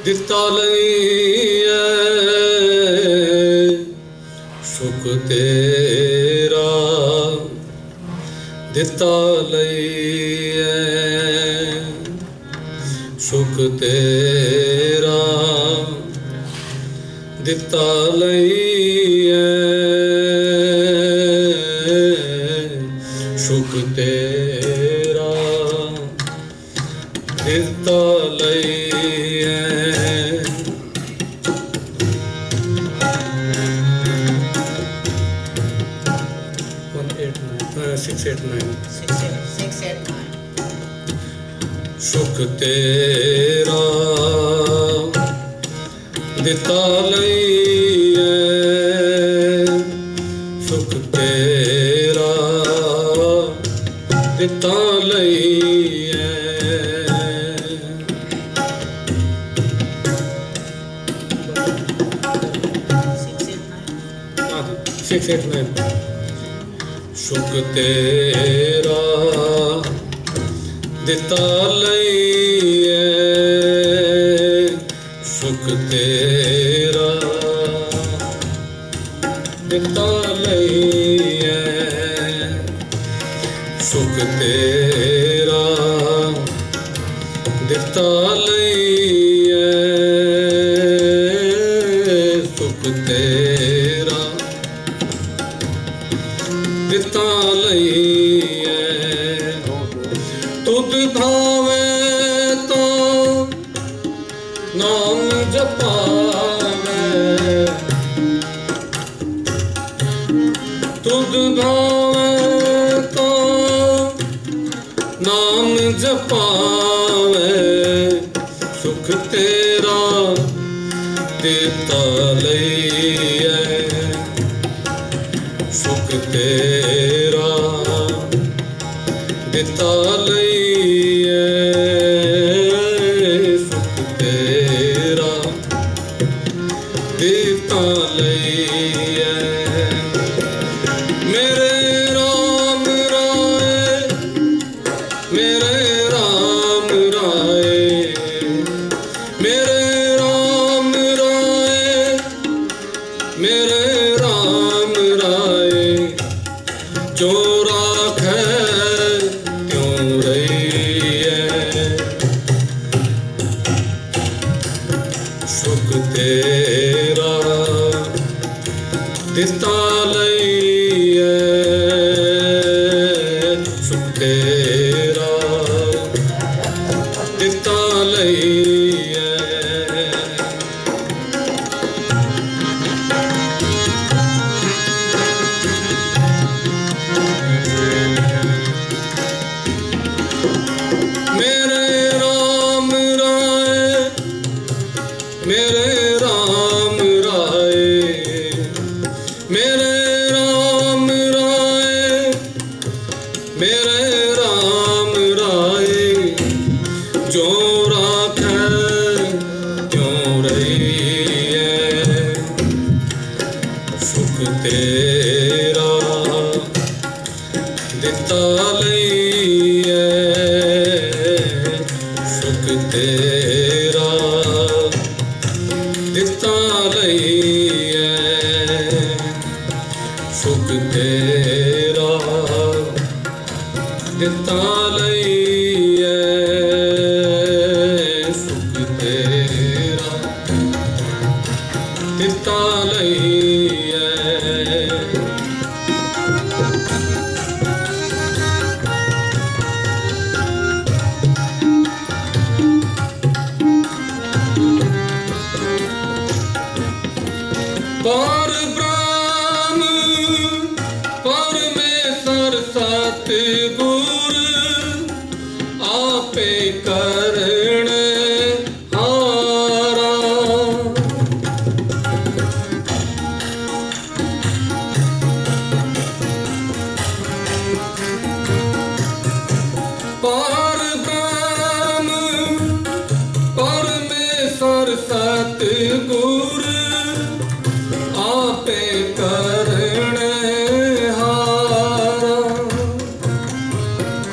दिता लईए सुख तेरा दिता लईए सुख तेरा दिता लईए सुख तेरा दिता लईए 689 सुख तेरा दिता लईए सुख तेरा दिता लईए 689 सुख तेरा दिता लईए सुख तेरा दिता लईए सुख तेरा दिता लईए सुख तेरा दिता लईए तुद भावे तो नाम जपावे तुद भावे तो नाम जपावे सुख तेरा दिता लईए सुख तेरा दिता लईए सुख तेरा दिता लईए मेरे राम राय मेरे राम राय मेरे राम राय मेरे राम राय जो राखे त्यों रहिए सुख तेरा दिता लईए सुख तेरा दिता लईए मेरे राम राय मेरे राम राय मेरे राम राय मेरे राम राय जो राखे त्यों रहिए सुख तेरा दिता लईए सुख तेरा दिता लईए सुख तेरा दिता लईए सुख तेरा दिता लईए पर ब्रह्म परमेश्वर सतगुर आपे करण हारा पर ब्रह्म परमेश्वर सतगुर आपे करण हारा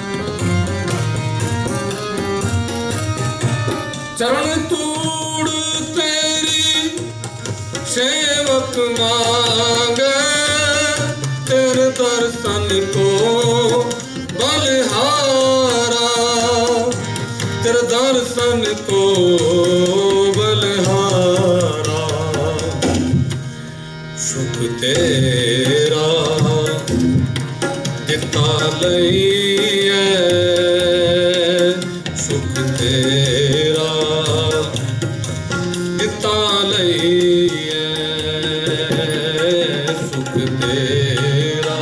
चरण तूड़ सेवक मांगे तेरे दर्शन को बलिहारा, तेरे दर्शन को बलिहारा। सुख तेरा दिता लईए, सुख तेरा दिता लईए, सुख तेरा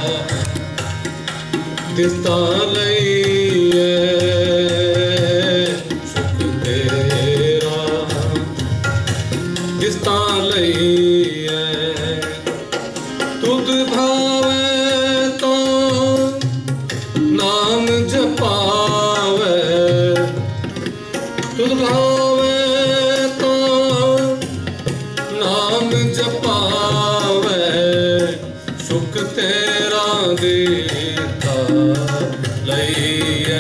दिता लईए, सुख तेरा दिता लईए। तुद भावे तो नाम जपावे, तुद भावे तो नाम जपावे, सुख तेरा देता लईए,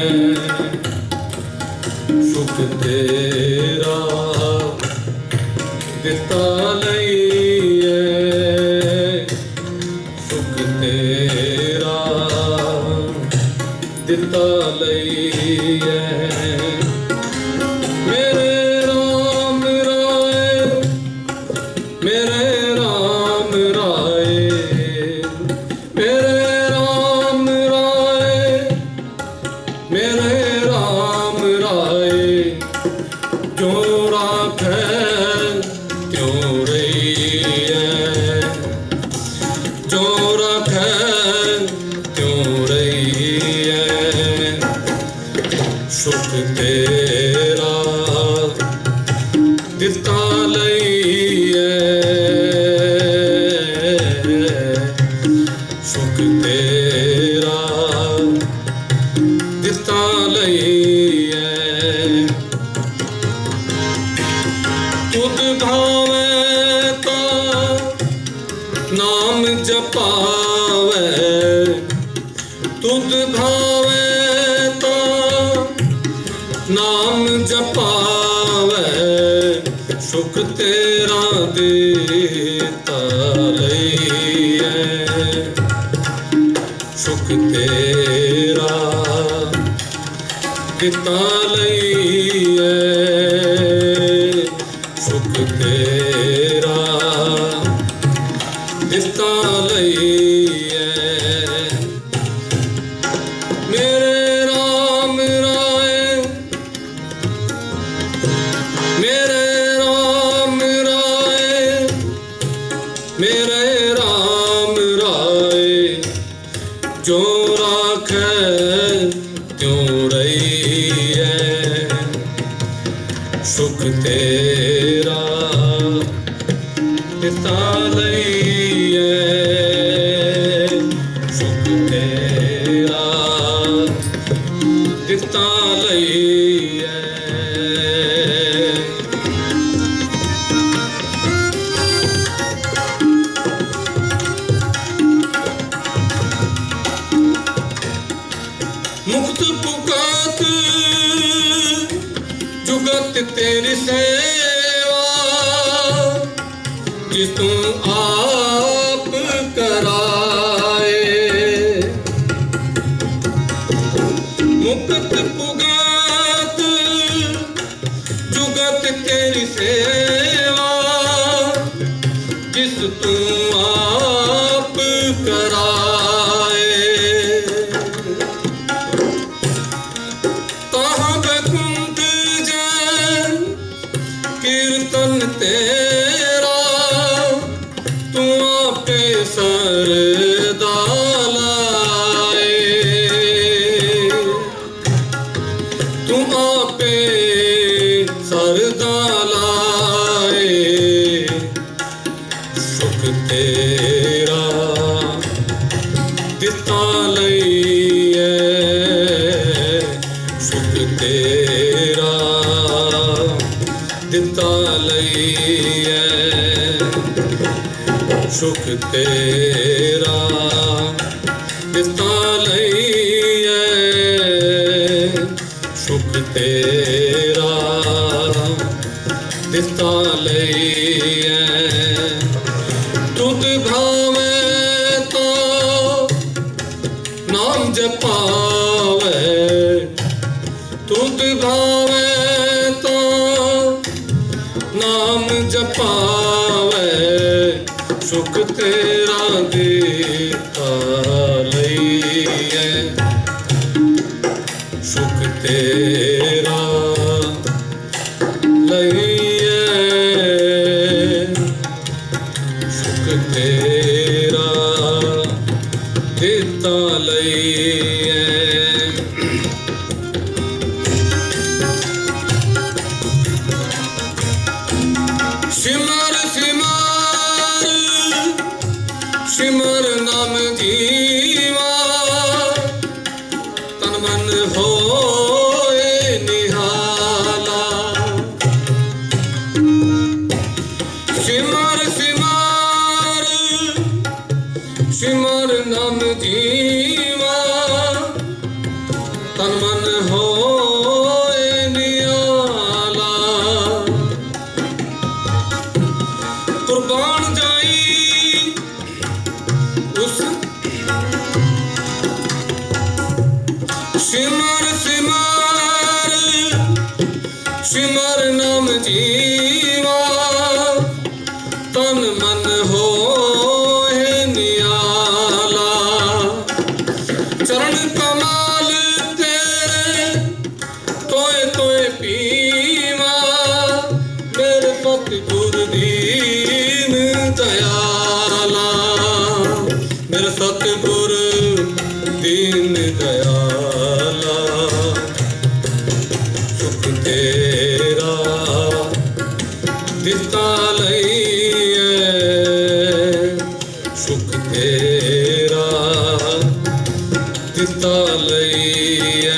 सुख तेरा देता लईए, सुख तेरा देता लईए। मेरे राम राय, मेरे राम राय, मेरे राम राय, मेरे राम राय, जो राखे त्यों रहिए, जो राखे त्यों रहिए। सुख तेरा दिता लईए, सुख तेरा दिता लईए। तुद भावे तो नाम जपावे, तुद भावे तो नाम जपावे, सुख तेरा देता लईए, सुख तेरा देता लईए, सुख तेरा देता लईए। मेरे राम राय, मेरे राम राय, मेरे राम राय, जो राखे त्यों रहिए, सुख तेरा देता लईए, सुख तेरा देता लईए। मुक्त पुकात जुगत तेरी सेवा, जिस तू आप कराए। मुक्त पुगात जुगत तेरी सेवा, जिस तू आप कराए। तहाँ बैकुंठ जैन कीर्तन तेरा, तू आपे सरदा लाए, तू आपे सरदा लाए। सुख तेरा दिता लईए, सुख तेरा दिता लईए, सुख तेरा दिता लईए, सुख तेरा दिता लईए। पावे सुख तेरा देता लईए सुख तेरा लईए सुख तेरा देता लईए सिमर सिमर सिमर नाम जीवा तन मन होए निहाला सिमर सिमर सिमर नाम जीवा तन मन होए निहाला कुर्बान जाई उस सिमर सिमर सिमर नाम जीवा तन मन होए नियाला चरण कमाल तेरे तोए तोए पीवा मेरे सतगुर दीन दयाला मेरे सतगुर दीन दयाला सुख तेरा दिता लईए सुख तेरा दिता लईए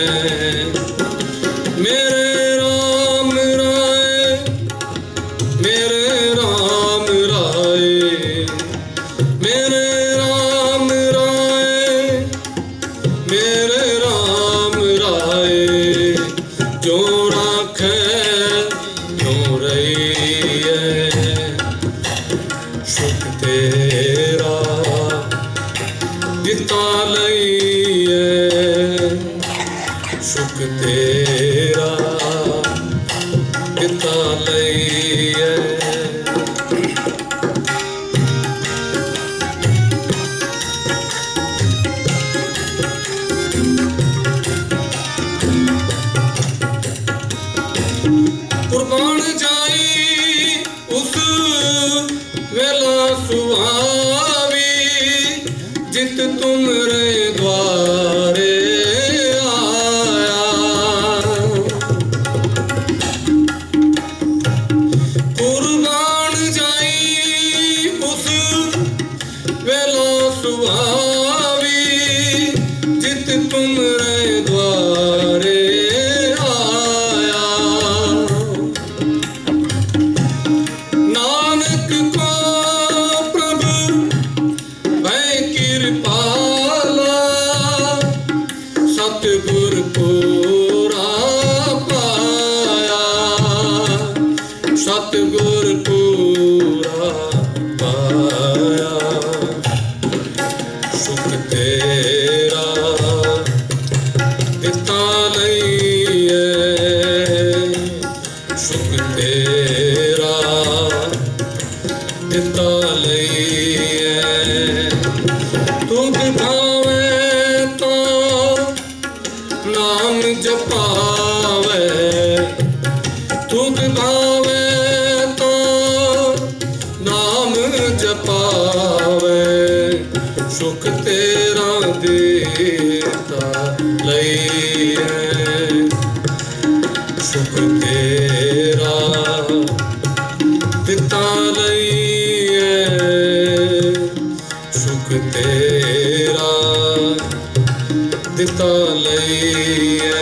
मेरे राम राय मेरे राम राय मेरे राम राय मेरे राम राय जो राखे जो रहिए सुख तेरा दिता लईए सुख तेरा दिता लईए कुर्बान जाई उस वेला सुहावी जित तुमरे द्वारे आया कुर्बान जाई उस वेला सुहावी जित तुमरे द्वारे नानक को प्रभु भय कृपाला सतगुर पूरा पाया सतगुर पूरा पाया सुख तेरा दिता लईए सुख तेरा दिता लईए तुझ भावे तो नाम जपावे तुझ भावे तो नाम जपावे सुख तेरा देता लईए सुख तेरा दिता लईए सुख तेरा दिता लईए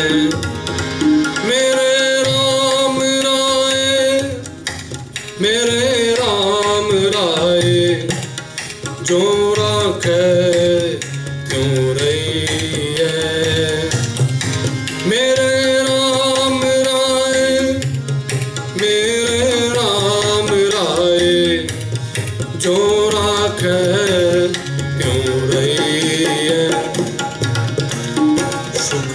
मेरे राम राय मेरे राम राय जो राखे क्यों रहिए मेरे राम राय मेरे राम राय जो राखे क्यों रहिए सुख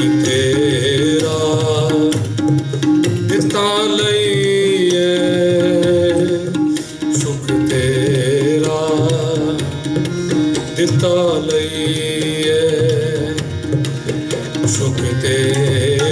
तेरा दिता लईए सुख तेरे